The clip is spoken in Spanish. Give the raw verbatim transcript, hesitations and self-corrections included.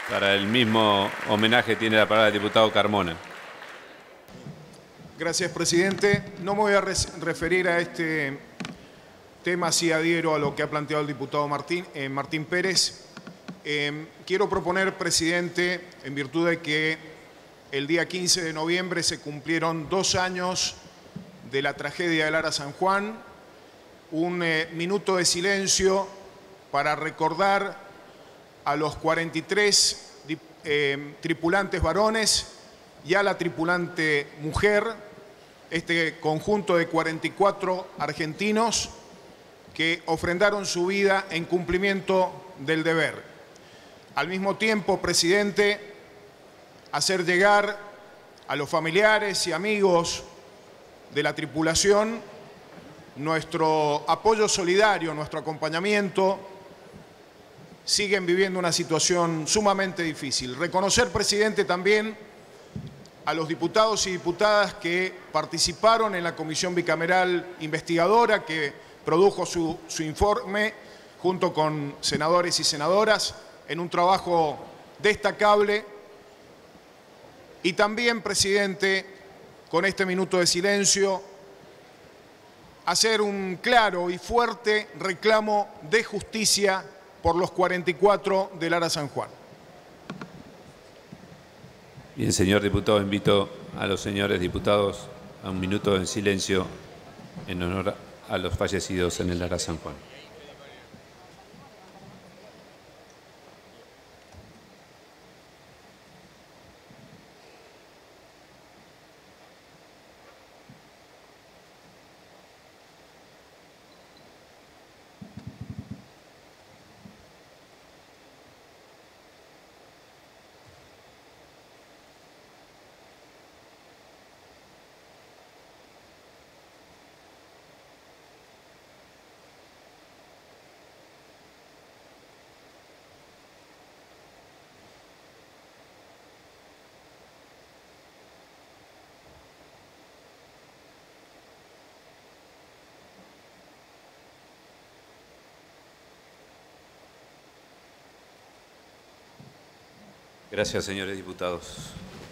Para el mismo homenaje tiene la palabra el diputado Carmona. Gracias, presidente. No me voy a referir a este tema, si adhiero a lo que ha planteado el diputado Martín, eh, Martín Pérez. Eh, quiero proponer, presidente, en virtud de que el día quince de noviembre se cumplieron dos años de la tragedia del Ara San Juan, un eh, minuto de silencio para recordar a los cuarenta y tres eh, tripulantes varones y a la tripulante mujer, este conjunto de cuarenta y cuatro argentinos que ofrendaron su vida en cumplimiento del deber. Al mismo tiempo, presidente, hacer llegar a los familiares y amigos de la tripulación nuestro apoyo solidario, nuestro acompañamiento. Siguen viviendo una situación sumamente difícil. Reconocer, presidente, también a los diputados y diputadas que participaron en la comisión bicameral investigadora que produjo su, su informe junto con senadores y senadoras en un trabajo destacable. Y también, presidente, con este minuto de silencio, hacer un claro y fuerte reclamo de justicia por los cuarenta y cuatro del Ara San Juan. Bien, señor diputado, invito a los señores diputados a un minuto de silencio en honor a los fallecidos en el Ara San Juan. Gracias, señores diputados.